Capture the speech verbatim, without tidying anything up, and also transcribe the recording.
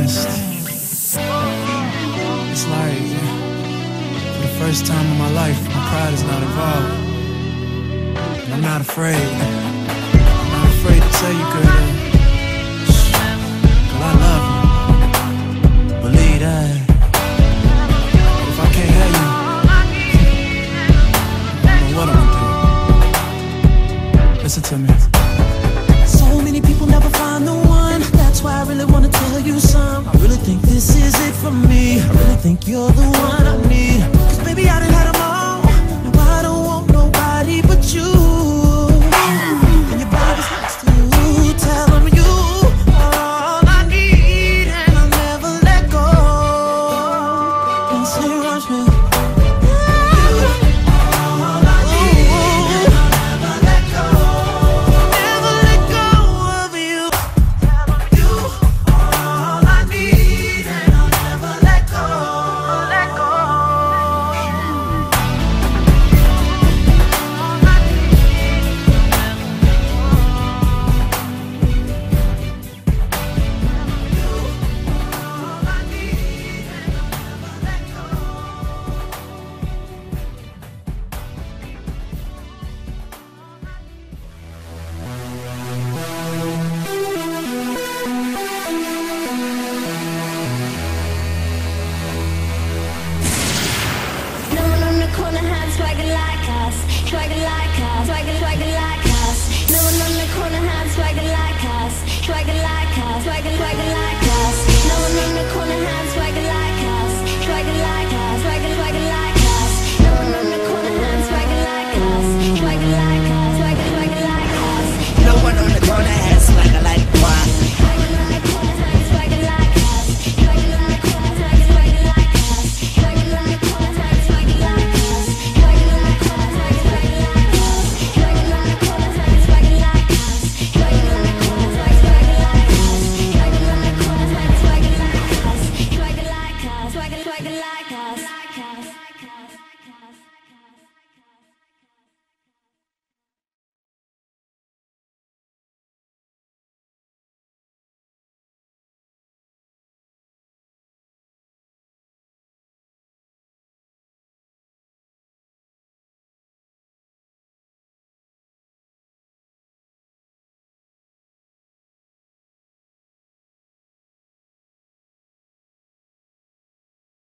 honest, it's like, for the first time in my life, my pride is not involved. And I'm not afraid. I'm not afraid to tell you, girl, girl, I love you. Believe that. But if I can't have you, I don't know what I'm gonna do. Listen to me. So many people never find the one. That's why I really wanna tell you some. I really think this is it for me. I really think you're the one I need. Cause baby, I done had them all. Now I don't want nobody but you.